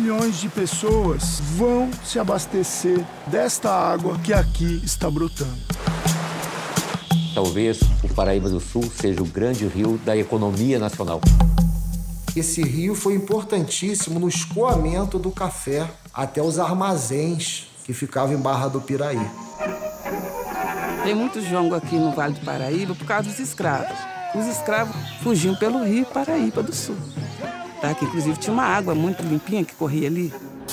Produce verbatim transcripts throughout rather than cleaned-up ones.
milhões de pessoas vão se abastecer desta água que aqui está brotando. Talvez o Paraíba do Sul seja o grande rio da economia nacional. Esse rio foi importantíssimo no escoamento do café até os armazéns que ficavam em Barra do Piraí. Tem muito jongo aqui no Vale do Paraíba por causa dos escravos. Os escravos fugiam pelo rio Paraíba do Sul. Tá? Que, inclusive, tinha uma água muito limpinha que corria ali.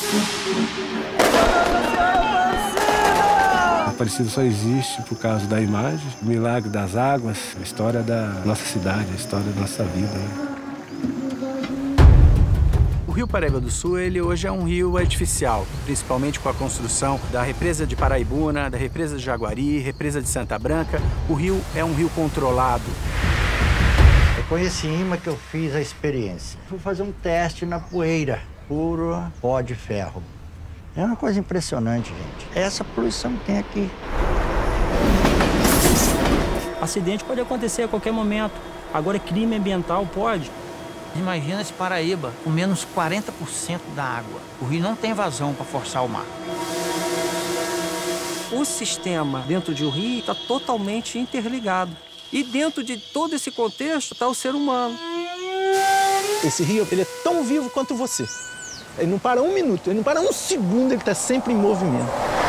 Aparecida só existe por causa da imagem, o milagre das águas, a história da nossa cidade, a história da nossa vida, né? O Rio Paraíba do Sul, ele hoje é um rio artificial, principalmente com a construção da represa de Paraibuna, da represa de Jaguari, represa de Santa Branca. O rio é um rio controlado. É com esse imã que eu fiz a experiência. Fui fazer um teste na poeira, puro pó de ferro. É uma coisa impressionante, gente. Essa poluição que tem aqui. Acidente pode acontecer a qualquer momento. Agora, crime ambiental pode. Imagina esse Paraíba com menos quarenta por cento da água. O rio não tem vazão para forçar o mar. O sistema dentro de um rio está totalmente interligado. E dentro de todo esse contexto está o ser humano. Esse rio, ele é tão vivo quanto você. Ele não para um minuto, ele não para um segundo, ele está sempre em movimento.